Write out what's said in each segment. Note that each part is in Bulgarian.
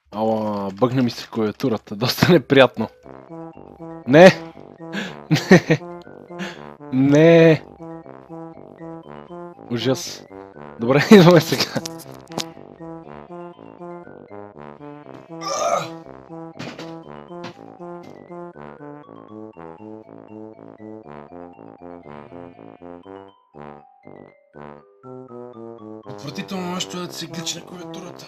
Ала, бъгна ми се клавиатурата, доста неприятно. Не! Не! Ужас. Добре, идваме сега. Отвратително нещо е да се гличне клавиатурата.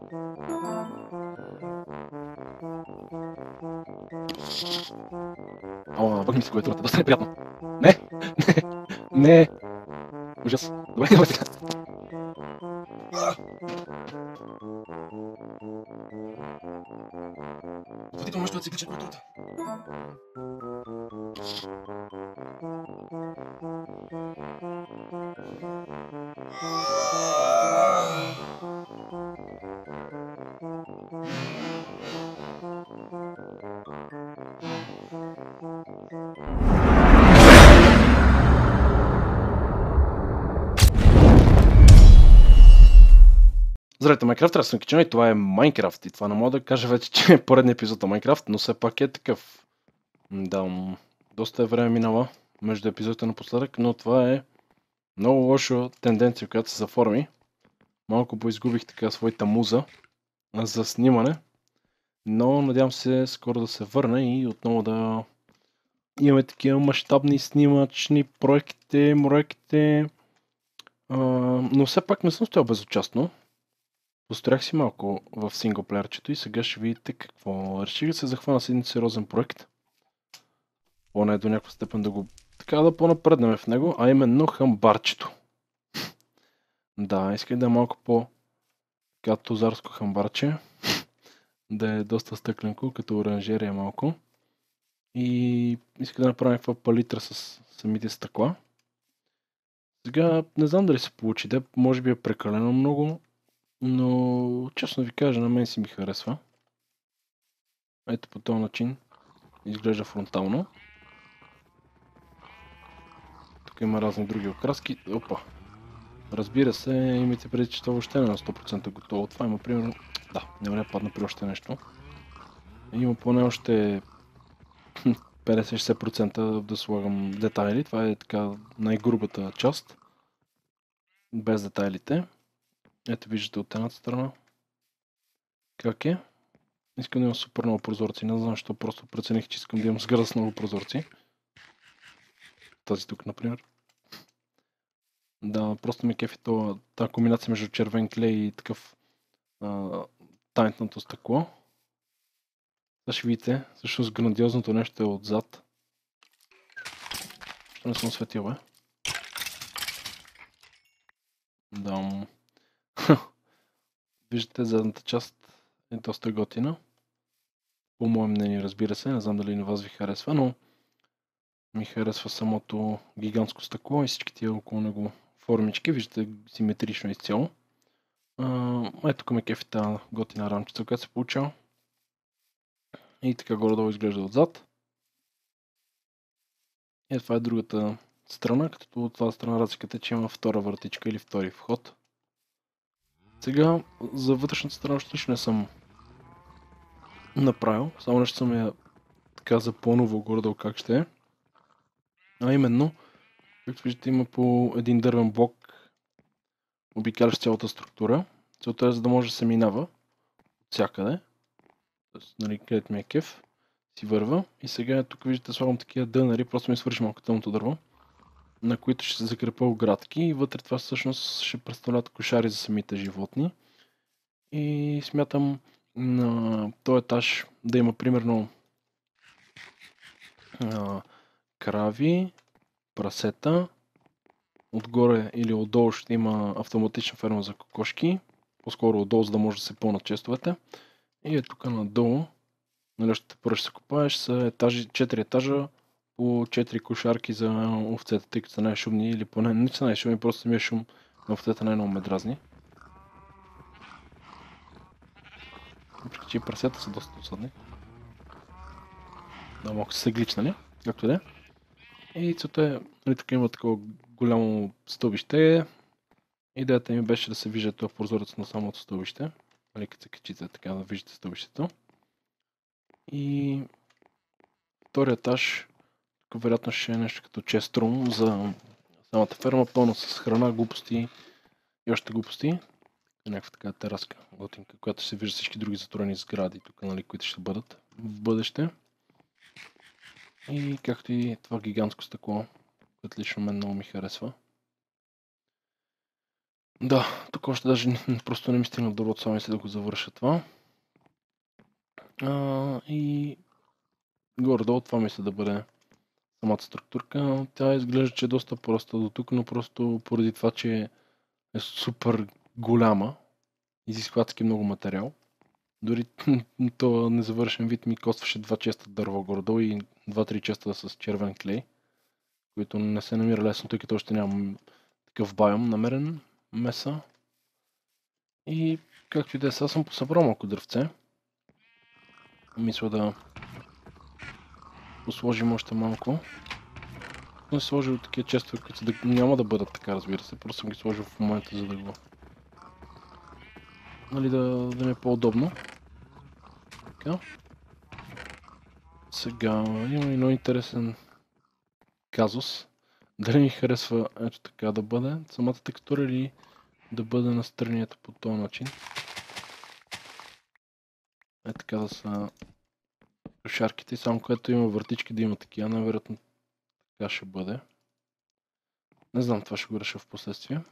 Ала, бъгна ми се клавиатурата, доста неприятно. Не! Не! Ужас. Добре, идваме сега. Отвратително нещо е да се гличне клавиатурата. Здравейте, Майнкрафт, аз съм Кичено и това е Майнкрафт. И това не мога да кажа вече, че е поредният епизод на Майнкрафт, но все пак е такъв. Да, доста време минава между епизодите напоследък, но това е много лоша тенденция, която се заформи. Малко поизгубих така своята муза за снимане, но надявам се скоро да се върна и отново да имаме такива мащабни снимачни проекти, но все пак не съм стоял безучастно. Построях си малко в синглплеерчето и сега ще видите какво. Реших да се захвана с един сериозен проект. Поне до някаква степен да по-напреднем в него, а именно хамбарчето. Да, исках да е малко по тузарско хамбарче. Да е доста стъкленко, като оранжерия малко. И исках да направя някаква палитра с самите стъкла. Сега не знам дали се получи, може би е прекалено много, но честно ви кажа, на мен си ми харесва. Ето по този начин изглежда фронтално. Тук има разни други окраски. Опа! Разбира се, имайте преди, че това въобще не е на 100% готово. Това има примерно... Да, няма да падна при още нещо. Има поне още 50-60% да слагам детайли. Това е така най-грубата част. Без детайлите. Ето виждате от едната страна. Как е? Искам да имам супер много прозорци. Не знам защо, просто прецених, че искам да имам сграда с много прозорци. Тази тук, например. Да, просто ми кефи тази комбинация между червен клей и такъв тайнтното стъкло. Сега ще видите, всъщност грандиозното нещо е отзад. Що не съм осветил, бе? Да. Виждате, задната част е доста готина. По мое мнение, разбира се, не знам дали на вас ви харесва, но ми харесва самото гигантско стъкло и всички тия около него формички. Виждате, симетрично изцяло. Ето тук ме кефи тази готина рамчица, която се получава. И така горе-долу изглежда отзад. И това е другата страна, като от това страна разликата е, че има втора вратичка или втори вход. Сега за вътрешната страна още нищо не съм направил, само нещо съм я така запланувал горе-долу как ще е. А именно, както виждате, има по един дървен блок, обикалящ цялата структура. Целта е, за да може да се минава от всякъде. Тоест, нали, където ми е кеф, си върва. И сега тук виждате, слагам такива дънари, просто ми свърши малко тъмното дърво, на които ще се закрепя оградки и вътре това всъщност ще представляват кошари за самите животни. И смятам на този етаж да има примерно крави, прасета, отгоре или отдолу ще има автоматична ферма за кокошки, по-скоро отдолу, за да може да се пълнат честовете. И е тук надолу, нали още първо ще се копаеш, са етажи, 4 етажа по 4 кошарки за овцете, тъй като са най-шумни или поне не са най-шумни, просто самия шум на овцете най-много ме дразни. Въпреки че и прасета са доста досадни. Да, малко са гличнали, както да е. И целта е, нали, тук има такова голямо стълбище. Идеята ми беше да се вижда това прозорец на самото стълбище. Нали, като се качите така да виждате стълбището. И втория етаж, тук вероятно ще е нещо като честрум за самата ферма, пълна с храна, глупости и още глупости. Някаква така тераска, готинка, която ще се вижда всички други затворени сгради тук, нали, които ще бъдат в бъдеще. И както и това гигантско стъкло, което лично мен много ми харесва. Да, тук още даже просто не ми стигна дървото, само мисля да го завърша това. И горе-долу това мисля да бъде самата структурка. Тя изглежда, че е доста проста до тук, но просто поради това, че е супер голяма, изисква адски много материал. Дори то незавършен вид ми костваше 2 честа дърво горе-долу и 2-3 честа с червен клей, които не се намира лесно, тъй като още нямам такъв байом намерен меса. И както и да е, сега съм посъбрал малко дървце. Мисля да посложим още малко. Не сложил такива честове, които няма да бъдат така, разбира се. Просто съм ги сложил в момента, за да го... Нали, да ми е по-удобно. Така. Сега има и много интересен казус. Дали ми харесва ето така да бъде самата текстура или да бъде настранията по този начин. Е така да са шарките, само когато има въртички да има такива, най-вероятно така ще бъде. Не знам, това ще го реша в последствие.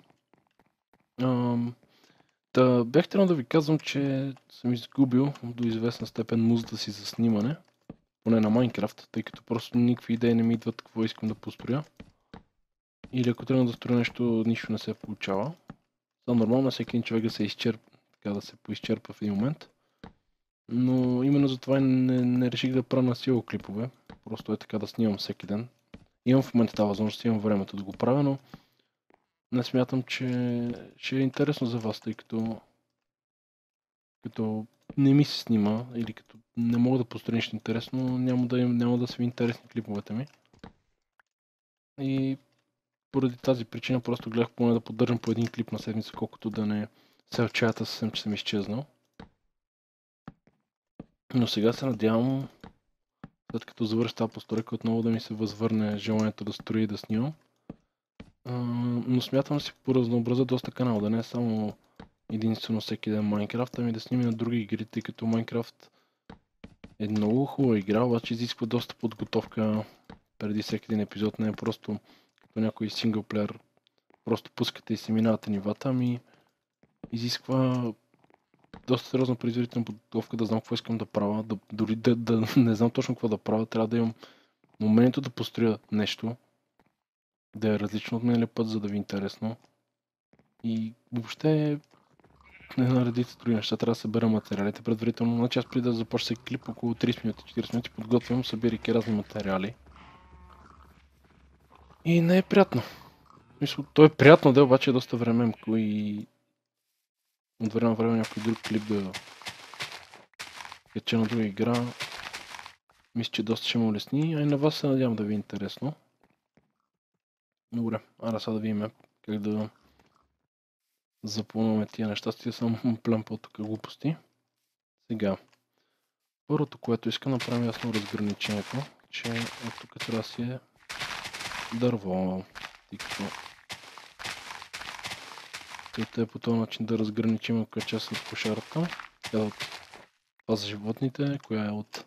Бях трябвало да ви казвам, че съм изгубил до известна степен музата си за снимане. Поне на Майнкрафт, тъй като просто никакви идеи не ми идват какво искам да построя. Или ако трябва да строя нещо, нищо не се получава. За нормално всеки един човек да се изчерпа, така да се поизчерпа в един момент. Но именно затова не реших да правя на сила клипове. Просто е така да снимам всеки ден. Имам в момента тази възможност, имам времето да го правя, но не смятам, че ще е интересно за вас, тъй като не ми се снима или като не мога да построя нещо интересно, няма да са ви интересни клиповете ми. И поради тази причина просто гледах поне да поддържам по един клип на седмица, колкото да не се отчаята съвсем, че съм изчезнал. Но сега се надявам, след като завърша тази постройка, отново да ми се възвърне желанието да строя и да снимам. Но смятам да си поразнообразя доста канал, да не е само единствено всеки ден Майнкрафт, ами да снимам на други игри, тъй като Майнкрафт е много хубава игра, обаче изисква доста подготовка преди всеки един епизод, не е просто като някой синглплеер, просто пускате и се минавате нивата, ами изисква доста сериозна предварителна подготовка да знам какво искам да правя, дори да не знам точно какво да правя, трябва да имам момента да построя нещо, да е различно от миналия път, за да ви е интересно. И въобще не наредите други неща, трябва да събера материалите предварително. Значи аз преди да започна клип около 30 минути, 40 минути подготвям, събирайки разни материали. И не е приятно. Мисля, то е приятно да, обаче е доста времемко и от време на време някой друг клип да кача на друга игра. Мисля, че доста ще ме улесни, а и на вас се надявам да ви е интересно. Добре, ара сега да видим как да запълняваме тия неща, стига само плям по тук глупости. Сега, първото, което искам да направим ясно разграничението, че от тук трябва да си е дърво, тъй като целта е по този начин да разграничим коя част от кошарата. Това за животните, коя е от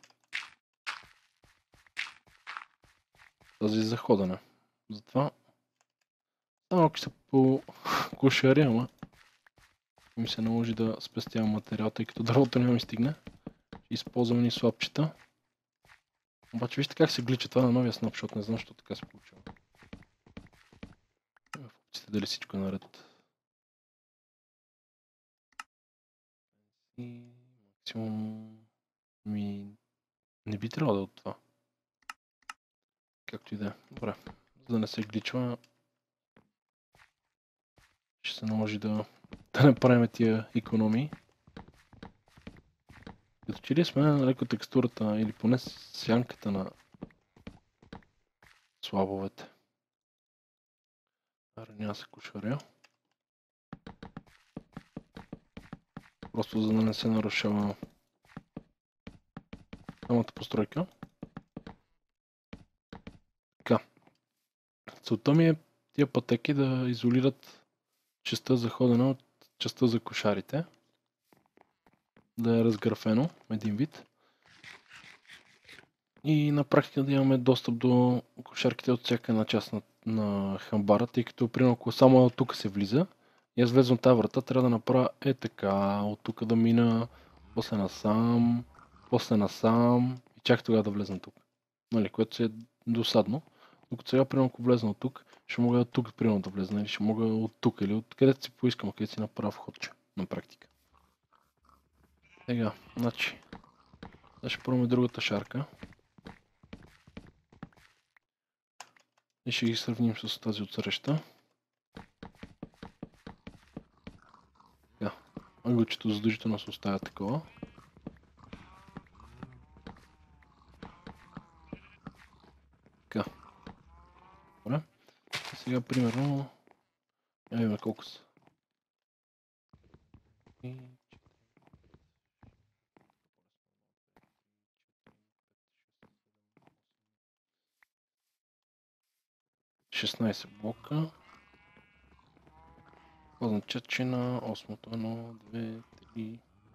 тази за ходене. Затова само ако са по кошари, ама ми се наложи да спестявам материал, тъй като дървото няма ми стигне. Ще използвам ни слабчета. Обаче вижте как се глича това на новия снапшот, не знам защо така се получава. В опциите дали всичко е наред. И максимум не би трябвало да е от това. Както и да е. Добре. За да не се гличва, ще се наложи да направим тия икономии. Като че ли сме леко текстурата или поне сянката на слабовете. Аре, няма се кошаря. Просто за да не се нарушава самата постройка. Така. Целта ми е тия пътеки да изолират частта за ходене от частта за кошарите. Да е разграфено един вид. И на практика да имаме достъп до кошарките от всяка една част на хамбара, тъй като примерно ако само от тук се влиза и аз влезвам тази врата, трябва да направя така, от тук да мина, после насам и чак тогава да влезна тук. Нали, което си е досадно. Докато сега, примерно, ако влезна от тук, ще мога от тук, примерно, да влезна, или ще мога от тук, или от където си поискам, където си направя входче, на практика. Сега, значи, сега ще пробваме другата шарка. И ще ги сравним с тази отсреща. Така, ъгълчето задължително се оставя такова. Така. Добре. И сега, примерно, видим колко са. 16 блока. Това означава, че на 8-то 1, 2, 3,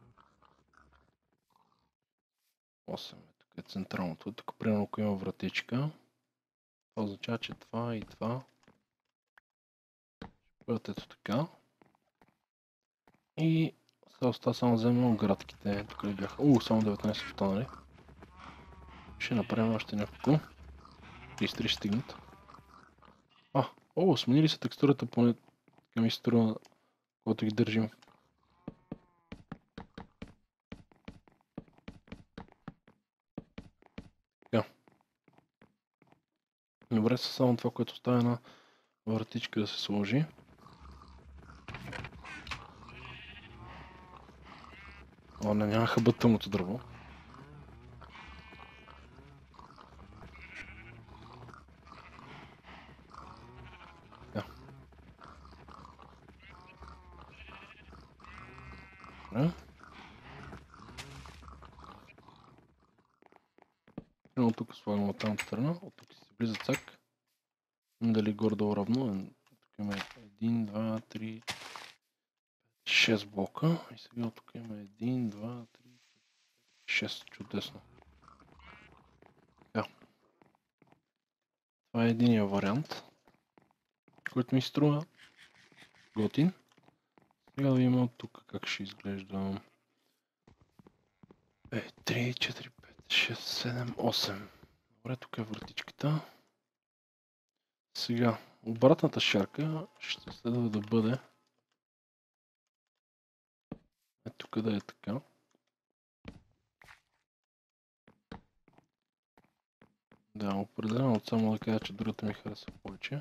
8 е тук е централното. Тук примерно ако има вратичка, това означава, че това и това ще бъдат ето така. И сега остава само да вземем оградките. Тук ли бяха? Само 19 останали. Ще направим още няколко. 33 ще стигнат. Сменили се текстурата, поне така ми се струва, когато ги държим. Така. Добре, само това, което остава една вратичка да се сложи. Не, нямаха бъд тъмното дърво. От тук слагам от тази страна, от тук си влиза цак. Дали горе-долу равно. Тук има 1, 2, 3, 6 блока. И сега от тук има 1, 2, 3, 6. Чудесно. Така. Това е единия вариант, който ми струва готин. Сега да видим от тук как ще изглежда. 3, 4, 5, 6, 7, 8. Добре, тук е вратичката. Сега, обратната шарка ще следва да бъде тук да е така. Да, определено само да кажа, че другата ми харесва повече.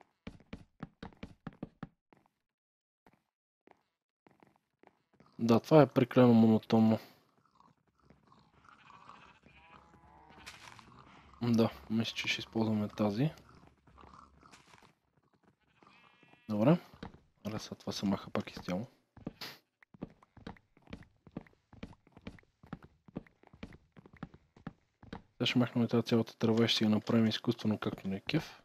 Да, това е прекалено монотонно. Да, мисля, че ще използваме тази. Добре. Але след това се маха пак изцяло. Сега ще махнем тази цялата трава и ще си я направим изкуствено, както не е кеф.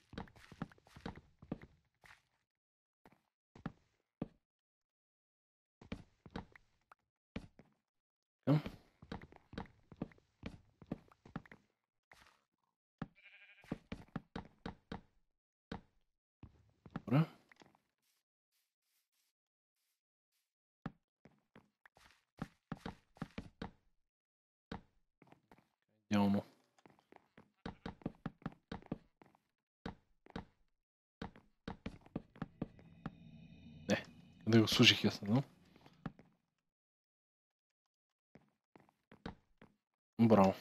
Добре. Идеално. Къде го служих, аз не знам. Браво.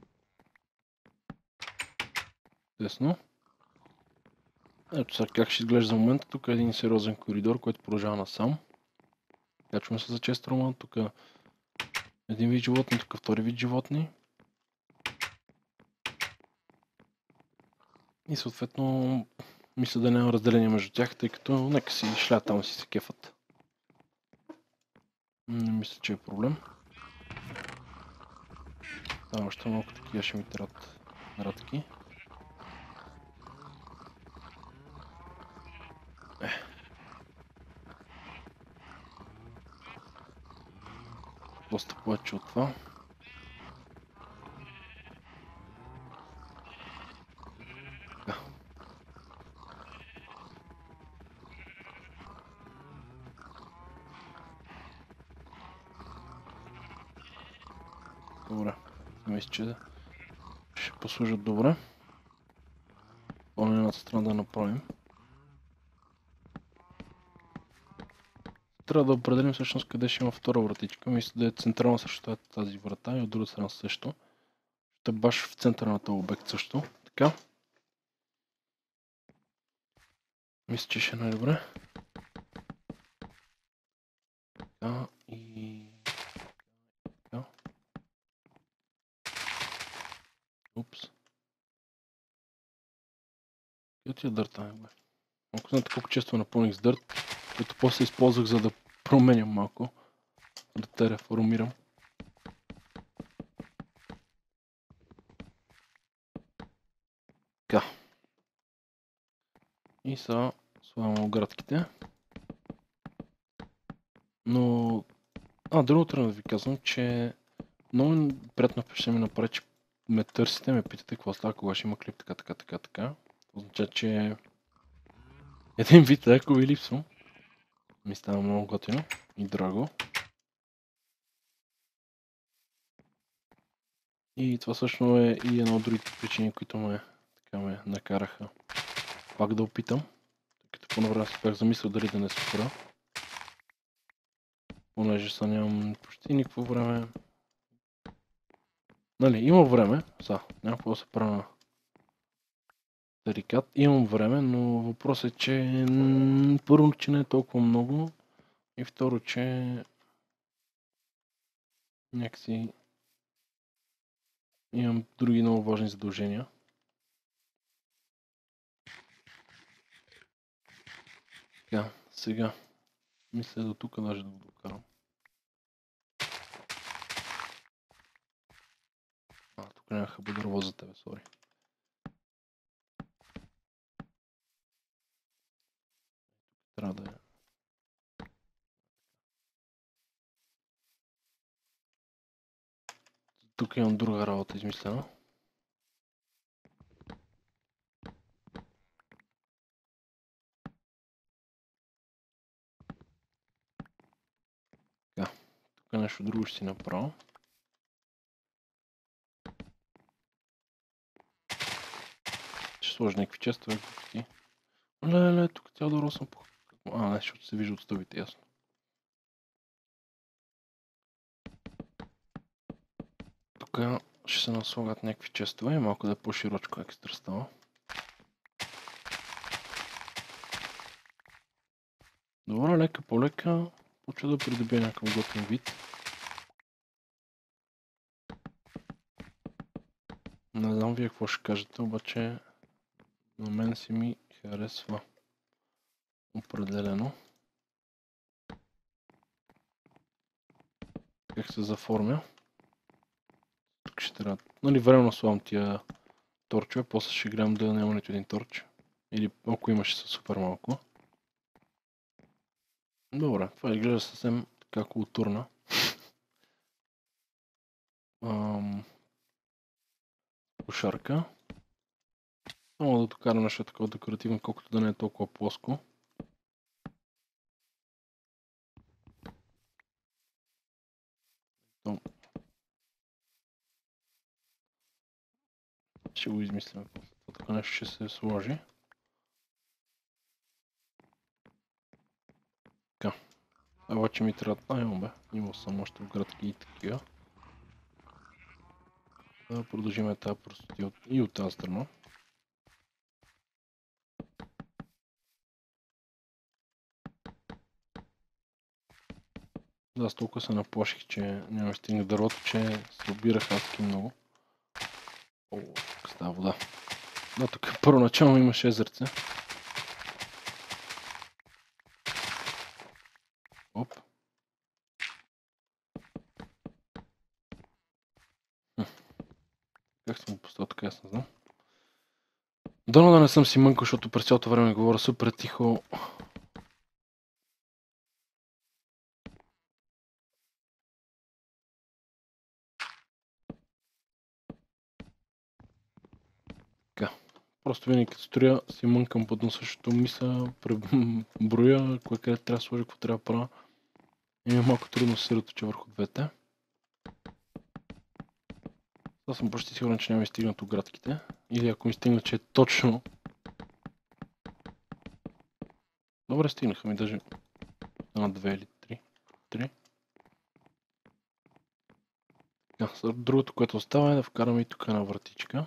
Тесно. Ето сега как ще изглежда за момента. Тук е един сериозен коридор, който продължава насам. Качваме се за честрома. Тук един вид животни, тук втори вид животни. И съответно мисля да няма разделение между тях, тъй като нека си шлят там си се кефат. Не мисля, че е проблем. Да, още малко такива ще ми трябват радки. Доста повече от това. Да. Добре. Мисля, че ще послужат добре. По-едната страна да направим. Трябва да определим всъщност къде ще има втора вратичка. Мисля да е централна срещу тази врата и от друга страна също. Ще баш в центъра на този обект също. Така. Мисля, че ще е най-добре. Така и... така. Упс. Къде ти е дърта, бе? Малко знаете колко често напълних с дърт, който после използвах за да променям малко. Да те реформирам. Така. И сега слагам оградките. Но... другото трябва да ви казвам, че много приятно впечатление ми направи, че ме търсите, ме питате какво става, кога ще има клип, така. Означава, че един вид, ако ви липсвам, ми става много готино и драго. И това също е и една от другите причини, които ме накараха пак да опитам. Тъй като по време си бях замислил дали да не спра. Понеже са нямам почти никакво време. Нали, има време. Няма какво да се правя на тарикат. Имам време, но въпросът е, че първо, че не е толкова много. И второ, че някакси имам други много важни задължения. Така, сега. Мисля до тук даже да го докарам. Тук нямаха бъдърво за тебе, сори. Трябва да е. Тук имам друга работа измислена. Така, тук нещо друго ще си направя. Ще сложа някакви честове глупости. Леле, тук цял да съм по... не, защото се вижда от стъбите, ясно. Тук ще се наслагат някакви честове и малко да е по-широчко екстра става. Добре, лека по лека почва да придобие някакъв готин вид. Не знам вие какво ще кажете, обаче на мен си ми харесва определено. Как се заформя. Тук ще трябва... Нали, временно слагам тия торчове, после ще гледам да няма нито един торч. Или ако имаше са супер малко. Добре, това изглежда съвсем така културна. Кошарка. Само да докарам нещо такова декоративно, колкото да не е толкова плоско. Ще го измислим. Тук нещо ще се сложи. Така. Обаче ми трябва... имам бе. Имал съм още оградки и такива. Да продължим тази простоти и от тази страна. Аз толкова се наплаших, че няма стигна дървото, че се обирах адски много. О, тук става вода. Да, тук първоначално имаше езерце. Оп. Как съм го поставил така, аз не знам. Дано да не съм си мънкал, защото през цялото време говоря супер тихо. Просто винаги като строя си мънкам под на същото мисля, броя, кое къде трябва да сложа, какво трябва да правя. И ми е малко трудно се съсредоточа върху двете. Аз съм почти сигурен, че няма ми стигнат оградките. Или ако ми стигна, че е точно. Добре, стигнаха ми даже на 2 или 3. 3. Другото, което остава е да вкараме и тук една вратичка.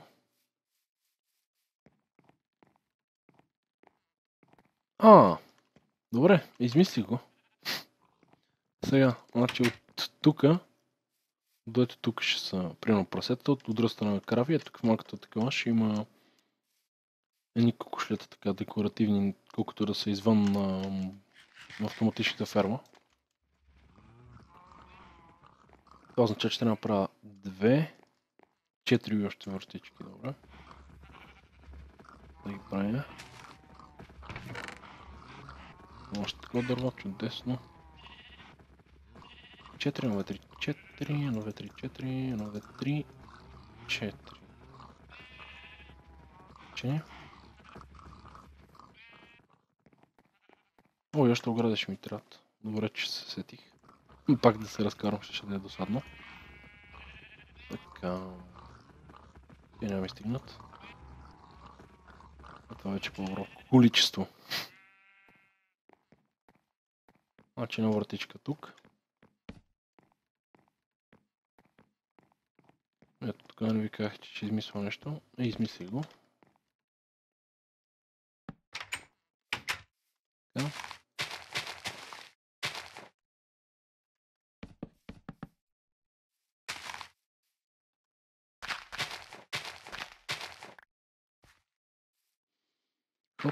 Добре, измислих го. Сега, значи от тука до ето тук ще са, примерно, прасета, от друга страна на крави, а тук в малката такава ще има едни кокошлета, така декоративни, колкото да са извън автоматичната ферма. Това означава, че трябва да направя 2, 4 и още въртички, добре. Да ги правя. Още такова дърво, чудесно. 4, 1, 2, 3, 4, 1, 2, 3, 4, 1, 2, 3, 4. Че? Ой, още ограда ще ми трябват. Добре, че се сетих. Пак да се разкарам, ще да е досадно. Така. Те няма ми стигнат. А това вече по-добро количество. Значи на вратичка тук. Ето тук не ви казах, че ще измисля нещо. Измислих го. Така. Хоп.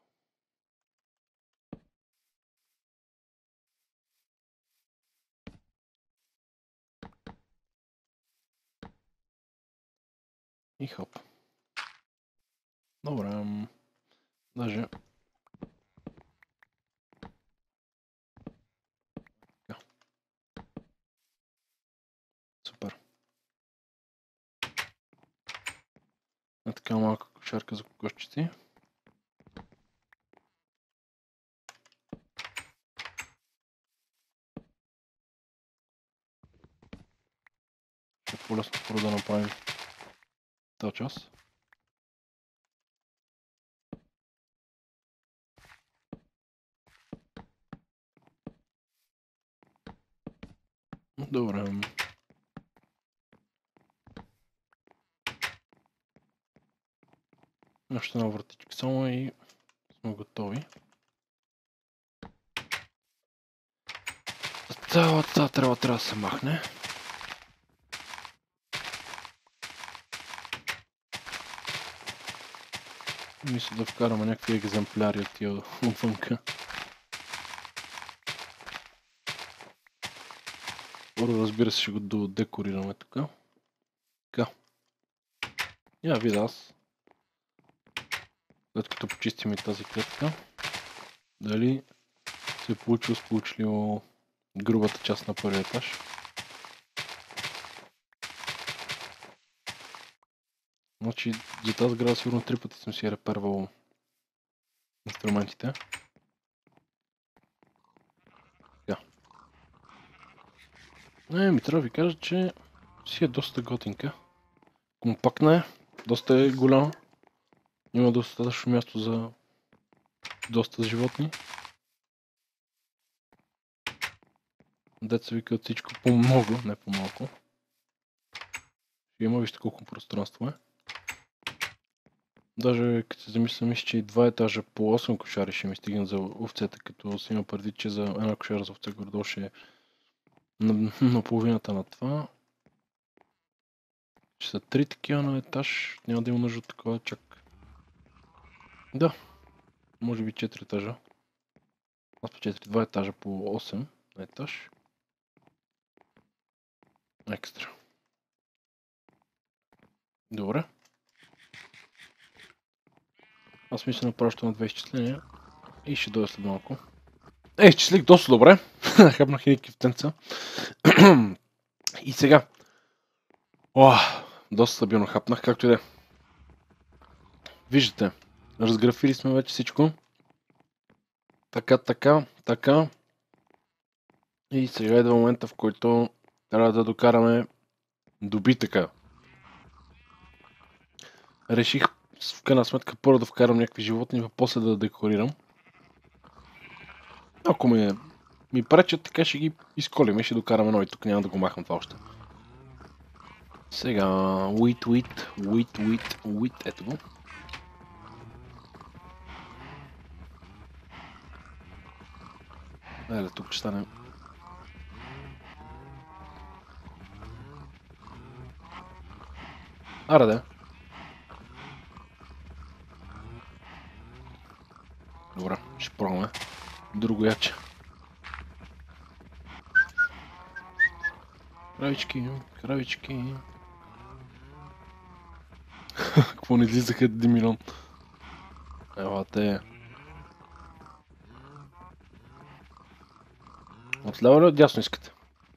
И хоп. Добре. Даже... Супер. Е така малка кошарка за кокошчици. Ще е по-лесно скоро да направим тази част. Добре. Още една вратичка само и сме готови. Цялата трябва да се махне. Мисля да вкараме някакви екземпляри от тия отвънка. Първо, разбира се, ще го декорираме тук. Така. Я видя аз. След като почистим и тази клетка, дали се е получило сполучливо грубата част на първия етаж. Значи за тази сграда сигурно 3 пъти съм си репервал инструментите. Така. Ми трябва да ви кажа, че си е доста готинка. Компактна е, доста е голяма. Има достатъчно място за доста животни. Деца вика от всичко по-много, не по-малко. Ще има, вижте колко пространство е. Даже като се замисля, мисля, че и 2 етажа по 8 кошари ще ми стигнат за овцете, като си има предвид, че за една кошара за овце горе-долу ще е на половината на това. Ще са 3 такива на етаж, няма да има нужда от такова чак. Да, може би 4 етажа. Аз по 4, 2 етажа по 8 на етаж. Екстра. Добре. Аз мисля направя на 2 изчисления и ще дойда след малко. Изчислих доста добре. Хапнах и кифтенца. И сега. Доста стабилно хапнах, както и да е. Виждате, разграфили сме вече всичко. Така. И сега идва момента, в който трябва да докараме добитъка. Реших в крайна сметка първо да вкарам някакви животни, а после да декорирам. Ако ми пречат, така ще ги изколим и ще докараме едно и тук няма да го махам това още. Сега, уит, ето го. Айде, тук ще стане. Араде. Добре, ще пробваме. Друго яче. Кравички. Какво не излизаха 1 милион? Ева те. Отляво или отдясно искате?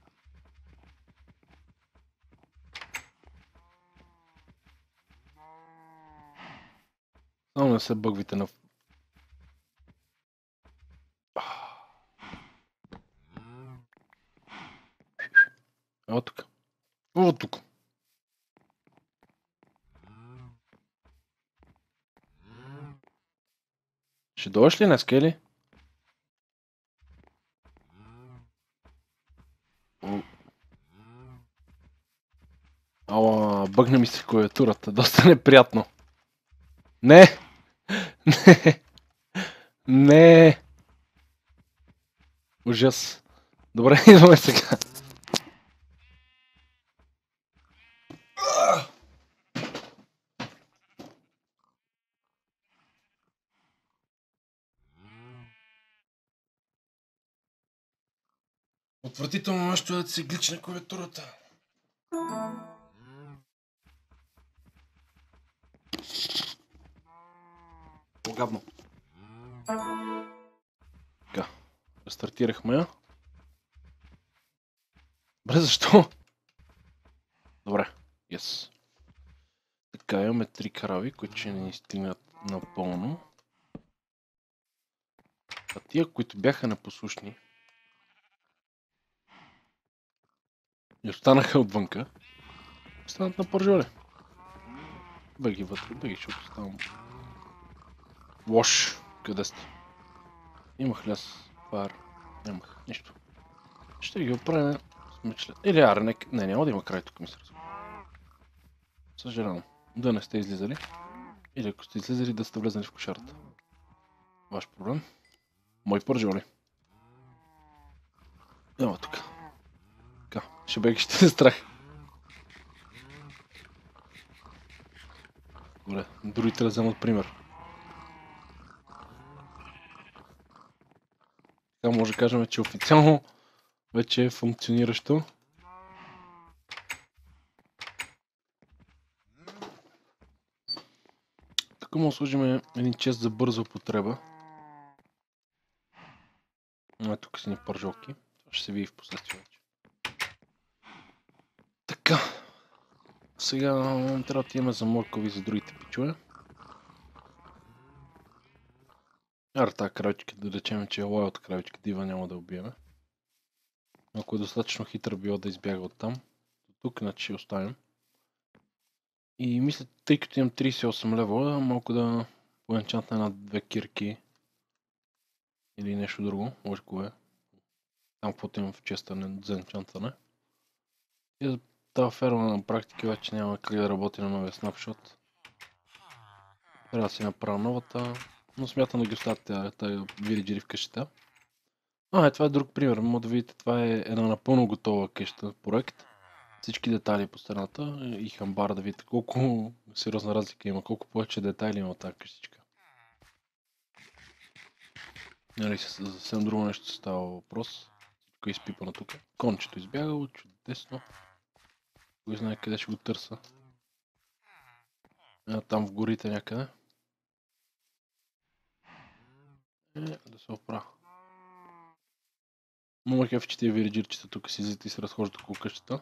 Само не се бъгвите на... Ева тук. Ева тук. Ще дойдеш ли днес, Кели? Ала, бъгна ми се клавиатурата. Доста неприятно. Не! Не! Ужас. Добре, идваме сега. Отвратително нещо да се гличне клавиатурата. Погадно. Така. Рестартирахме я. Добре, защо? Добре. Yes. Така, имаме 3 крави, които ще ни стигнат напълно. А тия, които бяха непослушни и останаха отвънка, станат на пържоли. Бъги вътре, защото ставам лош. Къде сте? Имах ляс, пар, нямах нищо. Ще ги оправя смичлет. Или арнек. Не, няма да има край тук, ми се разбира. Съжалявам. Да не сте излизали. Или ако сте излизали, да сте влезнали в кошарата. Ваш проблем. Мой пържоли. Ела тук. Така, ще беги, ще се страх. Добре, другите да вземат пример. Така може да кажем, че официално вече е функциониращо. Тук му сложим един чест за бърза употреба. Тук са ни пържолки. Това ще се види в последствие вече. Така. Сега трябва да имаме за моркови за другите пичове. Тази кравичка, да речем, че е лоялът кравичка, дива няма да убиеме. Ако е достатъчно хитър било да избяга оттам, тук иначе ще оставим. И мисля, тъй като имам 38 лева, малко да поенчантна една-две кирки или нещо друго, може кое. Там каквото имам в честа за енчантване. И за тази ферма на практика вече няма как да работи на новия снапшот. Трябва да си направя новата, но смятам да ги оставя тази вилиджери в къщата. Това е друг пример. Може да видите, това е една напълно готова къща проект. Всички детайли по стената и хамбар, да видите колко сериозна разлика има, колко повече детайли има тази къщичка. Нали, съвсем друго нещо става въпрос. Тук е изпипано тук. Кончето избягало, чудесно. Кой знае къде ще го търса. Там в горите някъде. Да се оправя. Но ме кеф, че тия вириджирчета тук си излизат и се разхождат около къщата.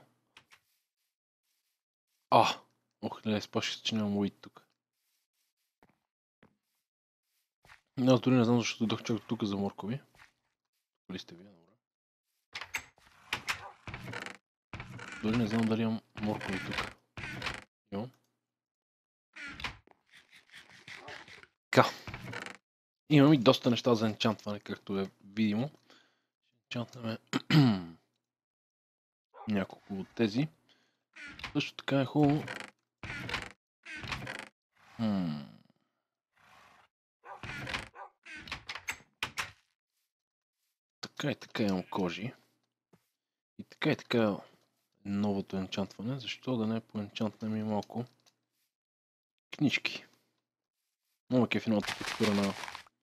Ох, не, спаших се, че нямам уит тук. Аз дори не знам защо дойдох чак тук за моркови. Коли сте вие, добре. Дори не знам дали имам моркови тук. Имам. Така. Имам и доста неща за енчантване, както е видимо. Енчантваме няколко от тези. Също така е хубаво. Така и така имам кожи. И така новото енчантване. Защо да не поенчантнем и малко книжки. Много кефи новата текстура на...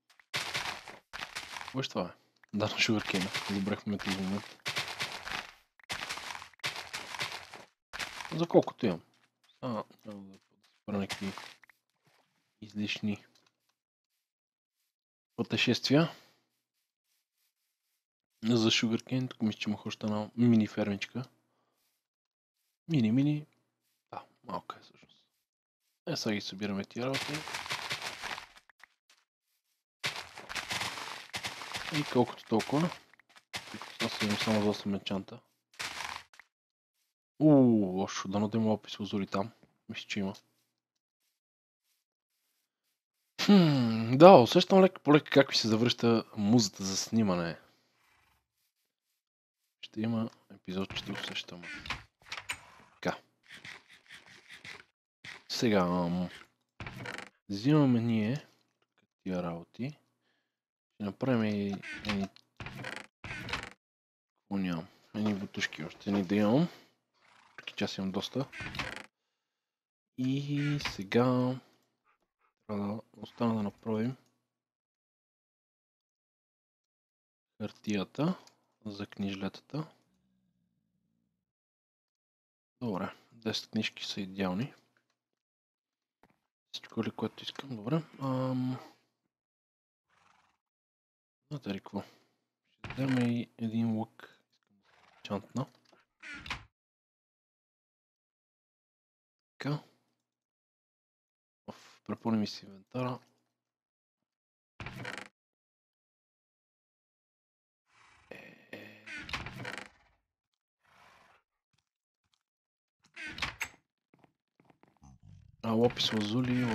Кое ще това е? Да, на Sugarcane. Забрахме този момент. За колкото имам. Трябва да спра някакви излишни пътешествия. За Sugarcane, тук мисля, че имах още една мини фермичка. Мини. Да, малка е всъщност. Сега ги събираме тия работи. И колкото толкова. Аз имам само за 8 енчанта. Лошо, дано да има опис узори там. Мисля, че има. Да, усещам лека по лека как ми се завръща музата за снимане. Ще има епизод, ще усещам. Така. Сега, взимаме ние тия работи. Ще направим и едни бутушки още ни да имам. Въпреки че аз имам доста. И сега трябва да остана да направим хартията за книжлетата. Добре, 10 книжки са идеални. Всичко ли, което искам, добре. Знаете ли какво? Ще взема и един лък. Чантна. Така. Препълни ми си инвентара. Лопис лазули.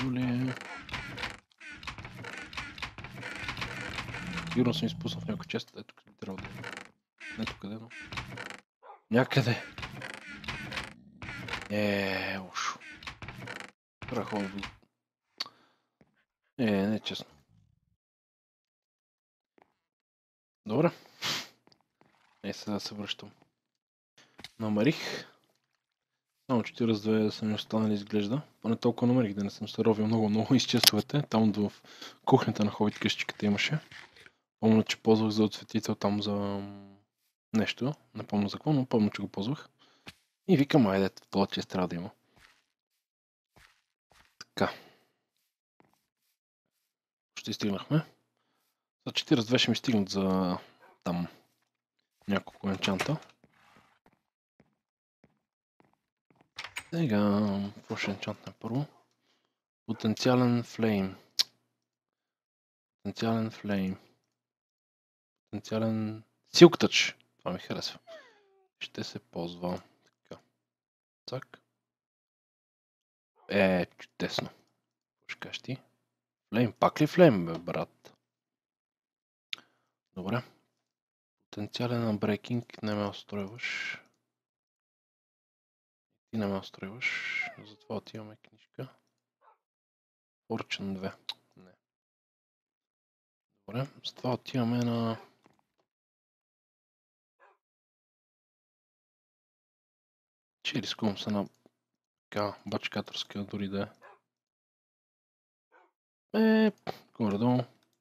Сигурно съм изпуснал в някой чест. Ето къде трябва да е. Ето къде, но... Някъде! Лошо. Страхотно. Не е честно. Добре. Сега се връщам. Намерих. Само 42 да са ми останали изглежда. Поне толкова намерих, да не съм се ровил много из часовете. Там в кухнята на хобит къщичката имаше. Помня, че ползвах за отсветител там за нещо. Не помня за какво, но помня, че го ползвах. И викам, айде, това чест трябва да има. Така. Ще стигнахме. За 42 ще ми стигнат за там няколко енчанта. Сега, какво ще енчантне първо? Потенциален флейм. Потенциален Silk Touch. Това ми харесва. Ще се ползва така. Цак. Чудесно. Какво ще кажеш ти? Флейм. Пак ли флейм, бе, брат? Добре. Потенциален Unbreaking. Не ме устройваш. Ти не ме устройваш. Затова отиваме книжка. Fortune 2. Не. Добре. Затова отиваме на... Че рискувам се на така бачкаторска дори да е. Горе-долу.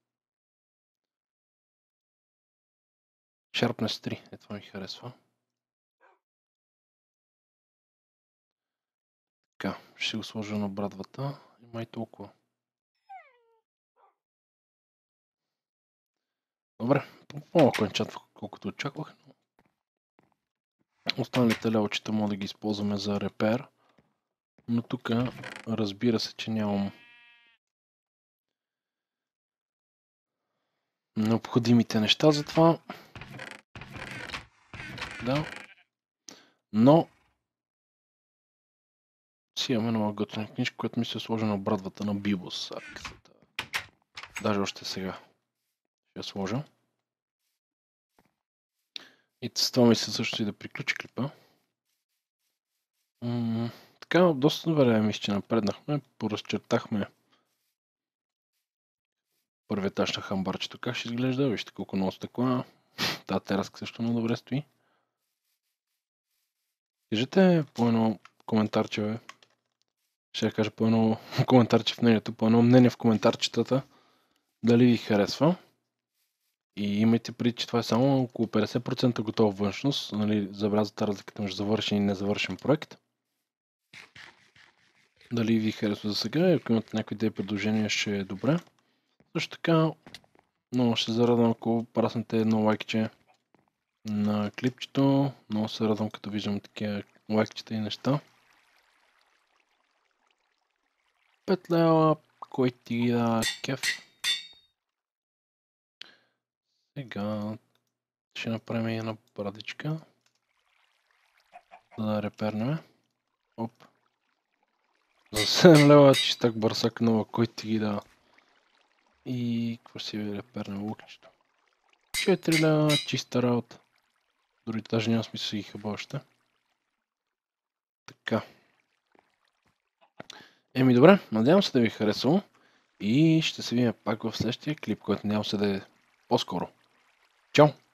Sharpness 3. Това ми харесва. Така. Ще го сложа на брадвата. И май толкова. Добре, по-малко енчантва, колкото очаквах. Останалите лелчета мога да ги използваме за репер. Но тук разбира се, че нямам необходимите неща за това. Да. Но си имаме нова готина книжка, която ми се сложи на брадвата на Бибос. Даже още сега ще я сложа. И с това ми се също и да приключи клипа. Така, доста добре мисля, че напреднахме. Поразчертахме първият етаж на хамбарчето. Как ще изглежда? Вижте колко много стъкла. Тази тераска също много добре стои. Кажете по едно коментарче, бе. Ще я кажа по едно коментарче в мнението, по едно мнение в коментарчетата. Дали ви харесва. И имайте предвид, че това е само около 50% готова външност. Нали, забелязате разликата между завършен и незавършен проект. Дали ви харесва за сега и ако имате някакви идеи предложения, ще е добре. Също така, много ще се зарадвам, ако праснете едно лайкче на клипчето. Много се радвам, като виждам такива лайкчета и неща. 5 лева, кой ти ги да кеф. Сега ще направим една брадичка. За да репернем. Оп. За 7 лева чистак бърсак нова, кой ти ги да. И какво ще си репернем лукчето. 4 лева, чиста работа. Дори даже няма смисъл да ги хъба още. Така. Еми добре, надявам се да ви е харесало. И ще се видим пак в следващия клип, който надявам се да е по-скоро. Чао!